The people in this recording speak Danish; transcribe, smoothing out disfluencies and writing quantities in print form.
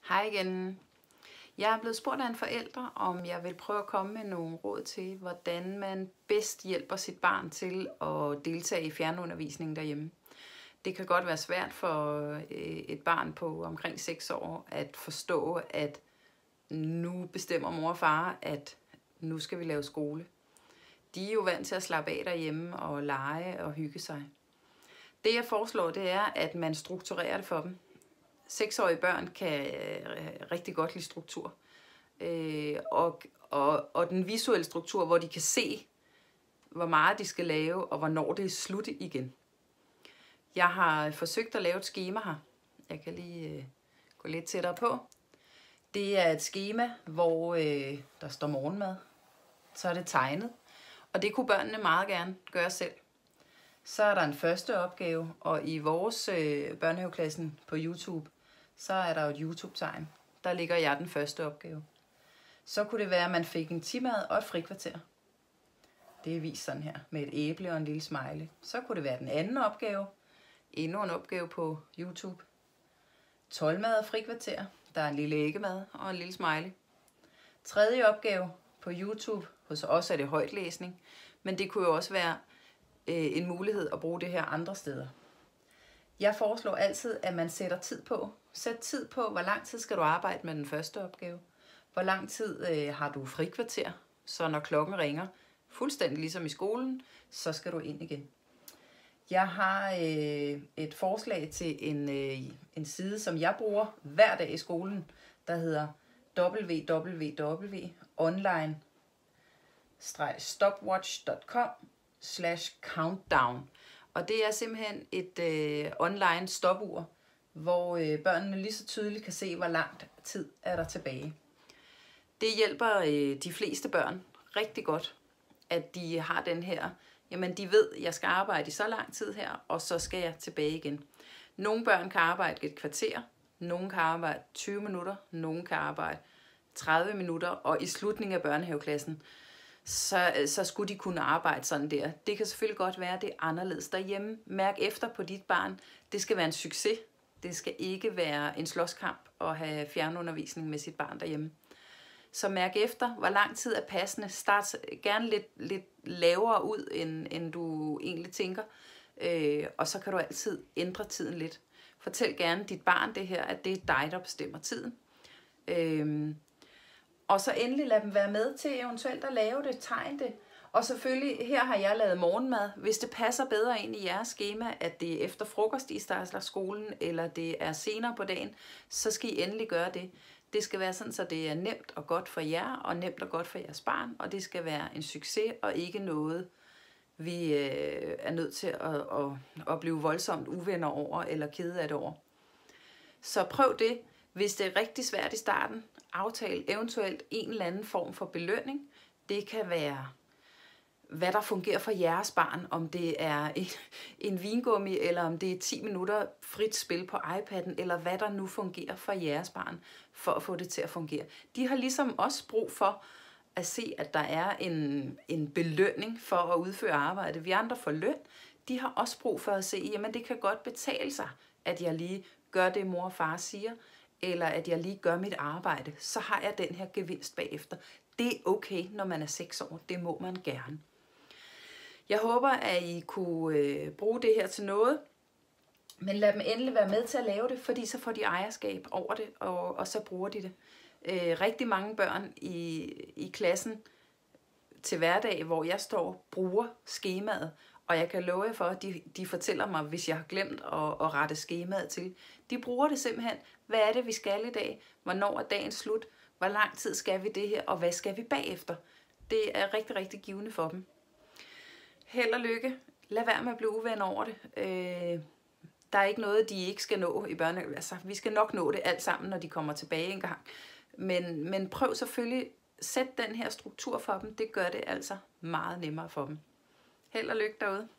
Hej igen. Jeg er blevet spurgt af en forælder, om jeg vil prøve at komme med nogle råd til, hvordan man bedst hjælper sit barn til at deltage i fjernundervisningen derhjemme. Det kan godt være svært for et barn på omkring 6 år at forstå, at nu bestemmer mor og far, at nu skal vi lave skole. De er jo vant til at slappe af derhjemme og lege og hygge sig. Det jeg foreslår, det er, at man strukturerer det for dem. 6-årige børn kan rigtig godt lide struktur. Og den visuelle struktur, hvor de kan se, hvor meget de skal lave, og hvornår det er slut igen. Jeg har forsøgt at lave et skema her. Jeg kan lige gå lidt tættere på. Det er et skema, hvor der står morgenmad. Så er det tegnet. Og det kunne børnene meget gerne gøre selv. Så er der en første opgave, og i vores børnehaveklassen på YouTube, så er der jo et YouTube-tegn. Der ligger jeg den første opgave. Så kunne det være, at man fik en timad og et frikvarter. Det er vist sådan her, med et æble og en lille smiley. Så kunne det være den anden opgave. Endnu en opgave på YouTube. 12-mad og frikvarter. Der er en lille æggemad og en lille smiley. Tredje opgave på YouTube. Hos os er det højtlæsning. Men det kunne jo også være en mulighed at bruge det her andre steder. Jeg foreslår altid, at man sætter tid på. Sæt tid på, hvor lang tid skal du arbejde med den første opgave. Hvor lang tid har du frikvarter, så når klokken ringer, fuldstændig ligesom i skolen, så skal du ind igen. Jeg har et forslag til en side, som jeg bruger hver dag i skolen, der hedder www.online-stopwatch.com/countdown. Og det er simpelthen et online stopur, hvor børnene lige så tydeligt kan se, hvor lang tid er der tilbage. Det hjælper de fleste børn rigtig godt, at de har den her, jamen de ved, at jeg skal arbejde i så lang tid her, og så skal jeg tilbage igen. Nogle børn kan arbejde et kvarter, nogle kan arbejde 20 minutter, nogle kan arbejde 30 minutter, og i slutningen af børnehaveklassen, så skulle de kunne arbejde sådan der. Det kan selvfølgelig godt være, at det er anderledes derhjemme. Mærk efter på dit barn. Det skal være en succes. Det skal ikke være en slåskamp at have fjernundervisning med sit barn derhjemme. Så mærk efter, hvor lang tid er passende. Start gerne lidt lavere ud, end du egentlig tænker. Og så kan du altid ændre tiden lidt. Fortæl gerne dit barn det her, at det er dig, der bestemmer tiden. Og så endelig lad dem være med til eventuelt at lave det, tegne det. Og selvfølgelig, her har jeg lavet morgenmad. Hvis det passer bedre ind i jeres schema, at det er efter frokost, I starter skolen, eller det er senere på dagen, så skal I endelig gøre det. Det skal være sådan, så det er nemt og godt for jer, og nemt og godt for jeres barn, og det skal være en succes, og ikke noget, vi er nødt til at blive voldsomt uvenner over, eller kede af det over. Så prøv det. Hvis det er rigtig svært i starten, aftale eventuelt en eller anden form for belønning. Det kan være, hvad der fungerer for jeres barn, om det er en vingummi, eller om det er 10 minutter frit spil på iPad'en, eller hvad der nu fungerer for jeres barn, for at få det til at fungere. De har ligesom også brug for at se, at der er en belønning for at udføre arbejde. Vi andre får løn. De har også brug for at se, jamen det kan godt betale sig, at jeg lige gør det, mor og far siger, eller at jeg lige gør mit arbejde, så har jeg den her gevinst bagefter. Det er okay, når man er 6 år. Det må man gerne. Jeg håber, at I kunne bruge det her til noget, men lad dem endelig være med til at lave det, fordi så får de ejerskab over det, og så bruger de det. Rigtig mange børn i klassen til hverdag, hvor jeg står, bruger skemaet, og jeg kan love jer for, at de fortæller mig, hvis jeg har glemt at rette skemaet til. De bruger det simpelthen. Hvad er det, vi skal i dag? Hvornår er dagen slut? Hvor lang tid skal vi det her? Og hvad skal vi bagefter? Det er rigtig, rigtig givende for dem. Held og lykke. Lad være med at blive uvenner over det. Der er ikke noget, de ikke skal nå i børnehaven. Altså, vi skal nok nå det alt sammen, når de kommer tilbage en gang. Men prøv selvfølgelig, sæt den her struktur for dem. Det gør det altså meget nemmere for dem. Held og lykke derude.